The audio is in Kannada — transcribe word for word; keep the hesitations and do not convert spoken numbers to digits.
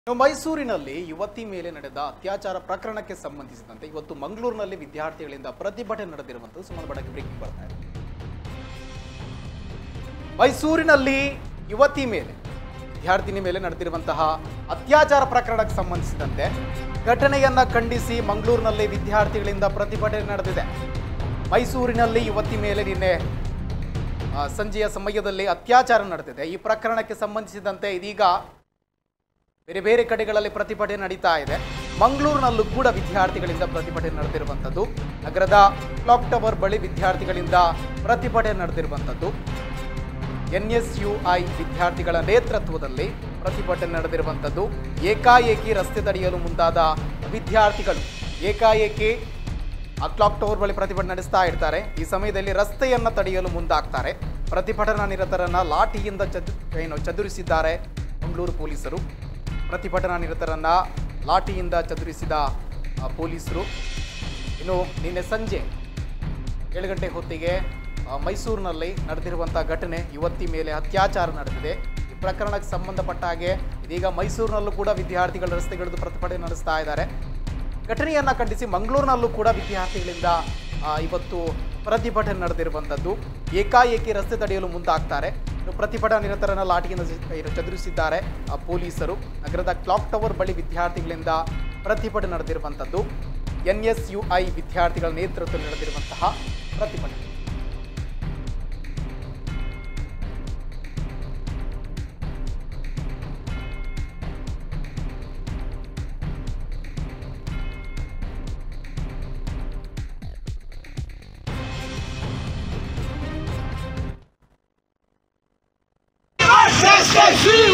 ಮೈಸೂರಿನಲ್ಲಿ ಯುವತಿ ಮೇಲೆ ನಡೆದ ಅತ್ಯಾಚಾರ ಪ್ರಕರಣಕ್ಕೆ ಸಂಬಂಧಿಸಿದಂತೆ ಇವತ್ತು ಮಂಗಳೂರಿನಲ್ಲಿ ವಿದ್ಯಾರ್ಥಿಗಳಿಂದ ಪ್ರತಿಭಟನೆ ನಡೆದಿರುವಂತದ್ದು ಸಂಬಂಧಪಟ್ಟ ಬ್ರೇಕಿಂಗ್ ಬರ್ತಾ ಇದೆ. ಮೈಸೂರಿನಲ್ಲಿ ಯುವತಿ ಮೇಲೆ ವಿದ್ಯಾರ್ಥಿನಿ ಮೇಲೆ ನಡೆದಿರುವಂತಹ ಅತ್ಯಾಚಾರ ಪ್ರಕರಣಕ್ಕೆ ಸಂಬಂಧಿಸಿದಂತೆ ಘಟನೆಯನ್ನ ಖಂಡಿಸಿ ಮಂಗಳೂರಿನಲ್ಲಿ ವಿದ್ಯಾರ್ಥಿಗಳಿಂದ ಪ್ರತಿಭಟನೆ ನಡೆದಿದೆ. ಮೈಸೂರಿನಲ್ಲಿ ಯುವತಿ ಮೇಲೆ ನಿನ್ನೆ ಸಂಜೆಯ ಸಮಯದಲ್ಲಿ ಅತ್ಯಾಚಾರ ನಡೆದಿದೆ. ಈ ಪ್ರಕರಣಕ್ಕೆ ಸಂಬಂಧಿಸಿದಂತೆ ಇದೀಗ ಬೇರೆ ಬೇರೆ ಕಡೆಗಳಲ್ಲಿ ಪ್ರತಿಭಟನೆ ನಡೀತಾ ಇದೆ. ಮಂಗಳೂರಿನಲ್ಲೂ ಕೂಡ ವಿದ್ಯಾರ್ಥಿಗಳಿಂದ ಪ್ರತಿಭಟನೆ ನಡೆದಿರುವಂಥದ್ದು. ನಗರದ ಕ್ಲಾಕ್ ಟವರ್ ಬಳಿ ವಿದ್ಯಾರ್ಥಿಗಳಿಂದ ಪ್ರತಿಭಟನೆ ನಡೆದಿರುವಂಥದ್ದು. ಎನ್ ಎಸ್ ಯು ಐ ವಿದ್ಯಾರ್ಥಿಗಳ ನೇತೃತ್ವದಲ್ಲಿ ಪ್ರತಿಭಟನೆ ನಡೆದಿರುವಂಥದ್ದು. ಏಕಾಏಕಿ ರಸ್ತೆ ತಡೆಯಲು ಮುಂದಾದ ವಿದ್ಯಾರ್ಥಿಗಳು ಏಕಾಏಕಿ ಆ ಕ್ಲಾಕ್ ಟವರ್ ಬಳಿ ಪ್ರತಿಭಟನೆ ನಡೆಸ್ತಾ ಇರ್ತಾರೆ. ಈ ಸಮಯದಲ್ಲಿ ರಸ್ತೆಯನ್ನ ತಡೆಯಲು ಮುಂದಾಗ್ತಾರೆ. ಪ್ರತಿಭಟನಾ ನಿರತರನ್ನ ಲಾಠಿಯಿಂದ ಚದು ಏನು ಚದುರಿಸಿದ್ದಾರೆ ಮಂಗಳೂರು ಪೊಲೀಸರು. ಪ್ರತಿಭಟನಾ ನಿರತರನ್ನ ಲಾಠಿಯಿಂದ ಚದುರಿಸಿದ ಪೊಲೀಸರು. ಇನ್ನು ನಿನ್ನೆ ಸಂಜೆ ಏಳು ಗಂಟೆ ಹೊತ್ತಿಗೆ ಮೈಸೂರಿನಲ್ಲಿ ನಡೆದಿರುವಂಥ ಘಟನೆ, ಯುವತಿ ಮೇಲೆ ಅತ್ಯಾಚಾರ ನಡೆದಿದೆ. ಈ ಪ್ರಕರಣಕ್ಕೆ ಸಂಬಂಧಪಟ್ಟ ಹಾಗೆ ಇದೀಗ ಮೈಸೂರಿನಲ್ಲೂ ಕೂಡ ವಿದ್ಯಾರ್ಥಿಗಳು ರಸ್ತೆಗಿಳಿದು ಪ್ರತಿಭಟನೆ ನಡೆಸ್ತಾ ಇದ್ದಾರೆ. ಘಟನೆಯನ್ನು ಖಂಡಿಸಿ ಮಂಗಳೂರಿನಲ್ಲೂ ಕೂಡ ವಿದ್ಯಾರ್ಥಿಗಳಿಂದ ಇವತ್ತು ಪ್ರತಿಭಟನೆ ನಡೆದಿರುವಂಥದ್ದು. ಏಕಾಏಕಿ ರಸ್ತೆ ತಡೆಯಲು ಮುಂದಾಗ್ತಾರೆ. ಇನ್ನು ಪ್ರತಿಭಟನಾ ನಿರತರನ್ನ ಲಾಠಿಯಿಂದ ಚದುರಿಸಿದ್ದಾರೆ ಪೊಲೀಸರು. ನಗರದ ಕ್ಲಾಕ್ ಟವರ್ ಬಳಿ ವಿದ್ಯಾರ್ಥಿಗಳಿಂದ ಪ್ರತಿಭಟನೆ ನಡೆದಿರುವಂಥದ್ದು. ಎನ್ ಎಸ್ ಯು ಐ ವಿದ್ಯಾರ್ಥಿಗಳ ನೇತೃತ್ವದಲ್ಲಿ ನಡೆದಿರುವಂತಹ ಪ್ರತಿಭಟನೆ. Justice!